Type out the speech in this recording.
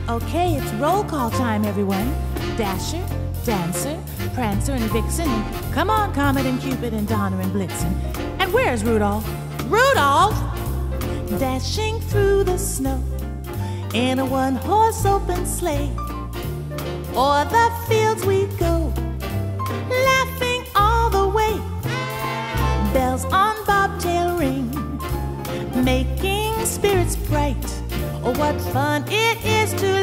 Okay, it's roll call time, everyone. Dasher, Dancer, Prancer, and Vixen, and come on, Comet and Cupid and Donner and Blitzen. And where's Rudolph? Rudolph! Dashing through the snow in a one-horse open sleigh. O'er the fields we go, laughing all the way. Bells on bobtail ring, making spirits bright. Oh, what fun it is to